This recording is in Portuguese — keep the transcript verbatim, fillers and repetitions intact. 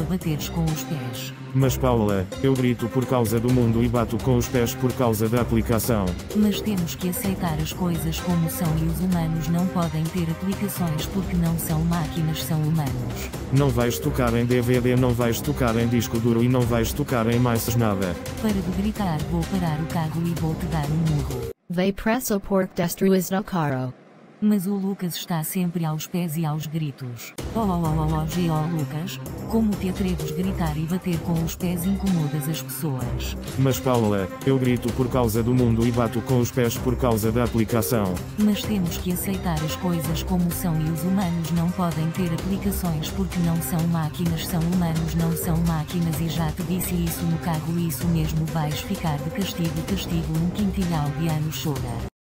bateres com os pés. Mas Paula, eu grito por causa do mundo e bato com os pés por causa da aplicação. Mas temos que aceitar as coisas como são e os humanos não podem ter aplicações porque não são máquinas, são humanos. Não vais tocar em D V D, não vais tocar em disco duro e não vais tocar em mais nada. Para de gritar, vou parar o carro e vou te dar um murro. Vai preso porque destruís no carro. Mas o Lucas está sempre aos pés e aos gritos. Oh oh oh oh oh G oh Lucas, como te atreves gritar e bater com os pés incomodas as pessoas. Mas Paula, eu grito por causa do mundo e bato com os pés por causa da aplicação. Mas temos que aceitar as coisas como são e os humanos não podem ter aplicações porque não são máquinas, são humanos, não são máquinas e já te disse isso no carro, isso mesmo, vais ficar de castigo, castigo um quintilhão de anos chora.